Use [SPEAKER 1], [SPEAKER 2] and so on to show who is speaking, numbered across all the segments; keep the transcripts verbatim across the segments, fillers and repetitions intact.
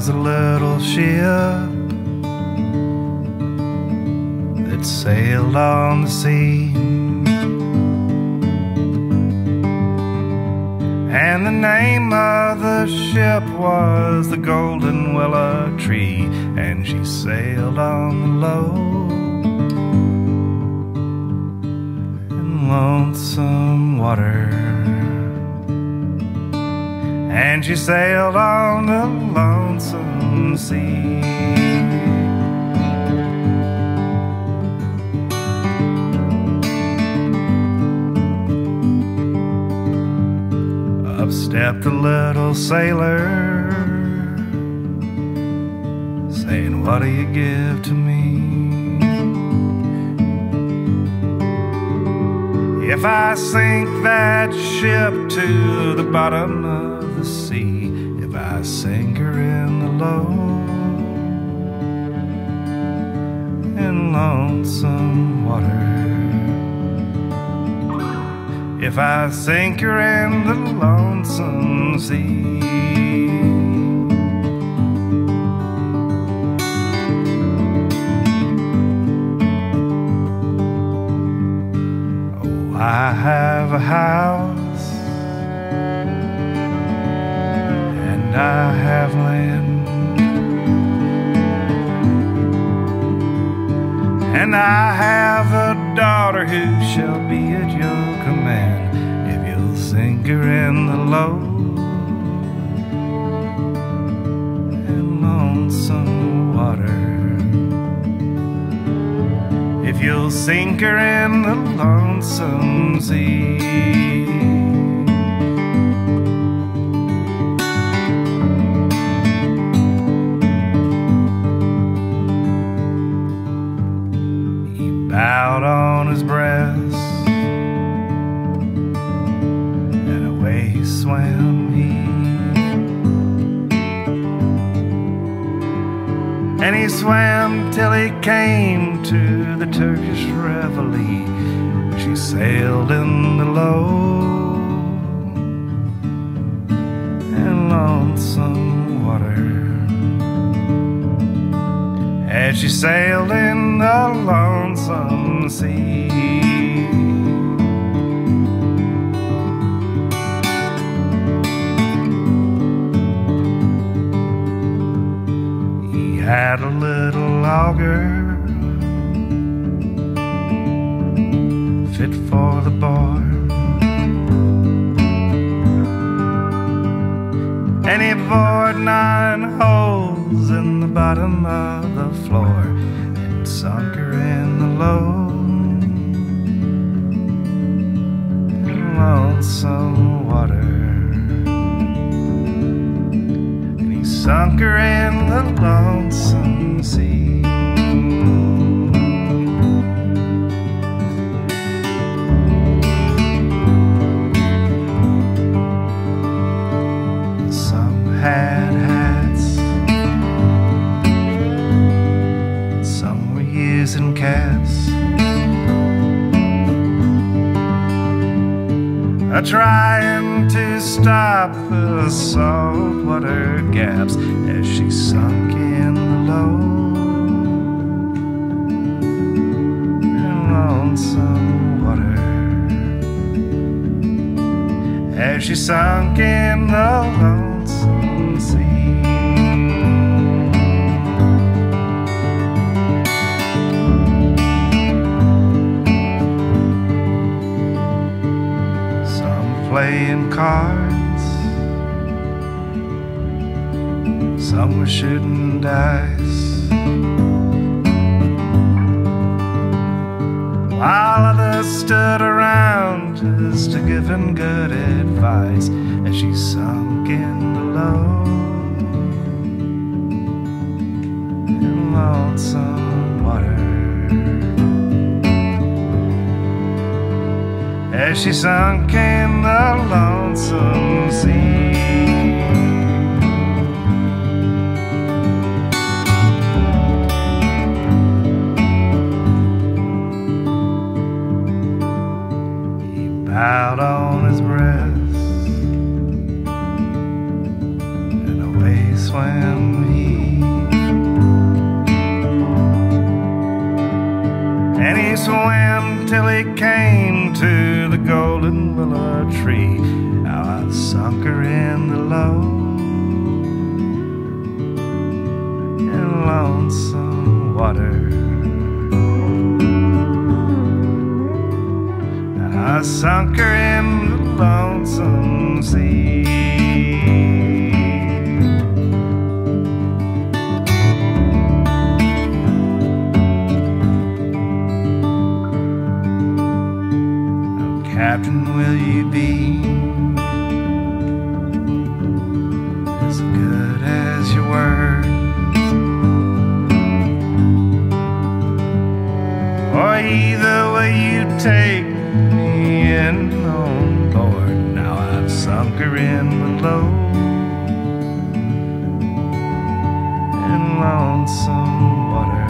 [SPEAKER 1] was a little ship that sailed on the sea, and the name of the ship was the Golden Willow Tree, and she sailed on the low and lonesome water, and she sailed on the lonesome sea. Up stepped the little sailor, saying, "What do you give to me if I sink that ship to the bottom of the sea? If I sink her in the low and lonesome water, if I sink her in the lonesome sea?" Oh, I have a house and I have land, and I have a daughter who shall be at your command. If you'll sink her in the low and lonesome water, if you'll sink her in the lonesome sea. Bowed on his breast, and away he swam he, and he swam till he came to the Turkish reveille. She sailed in the low and lonesome water, as she sailed in the lonesome sea. He had a little auger fit for the bore, and he bored nine holes in the bottom of the floor and sunk her in the low and lonesome water, and he sunk her in the lonesome sea. Some had hats, some were using caps, a trying to stop the saltwater gaps as she sunk in the low and lonesome water, as she sunk in the lonesome sea. Playing cards, some were shooting dice, while others stood around just to giving good advice as she sunk in the low and lonesome water, as she sunk in the lonesome sea. He bowed on his breast, and away he swam he. And he swam till he came to the golden willow tree. Now I've sunk her in the low and lonesome water. Now I sunk her in the lonesome sea. Captain, will you be as good as your word? Or either will you take me in on board? Now I've sunk her in the low and lonesome water.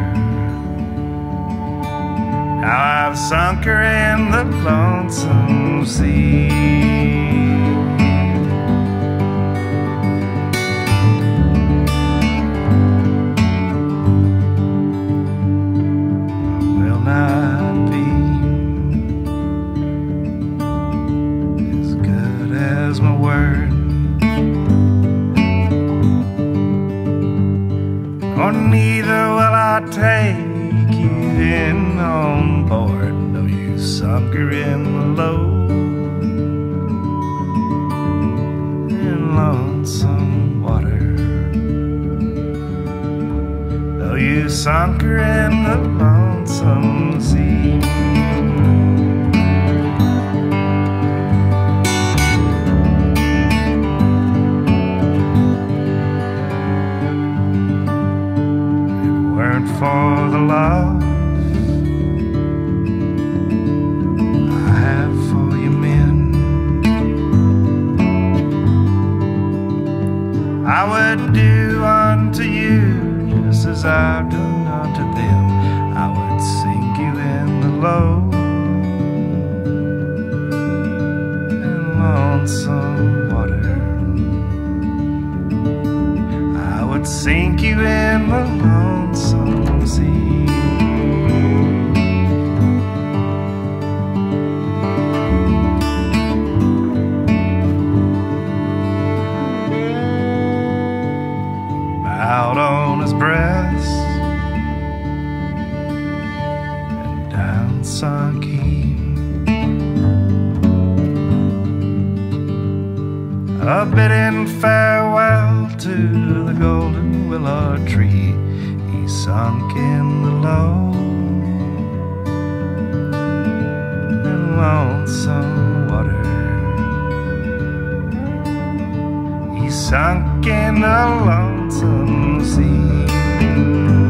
[SPEAKER 1] Now I've sunk her in the lonesome sea. I will not be as good as my word, or neither will I take you in on board. No, you sunk her in the low and lonesome water. Though you sunk her in the lonesome sea. If it weren't for the love I would do unto you just as I've done unto them. I would sink you in the low and lonesome water. I would sink you in the lonesome sea. Out on his breast and down sunk he, a bidding farewell to the golden willow tree. He sunk in the low and lonesome water. He sunk in the lonesome sea.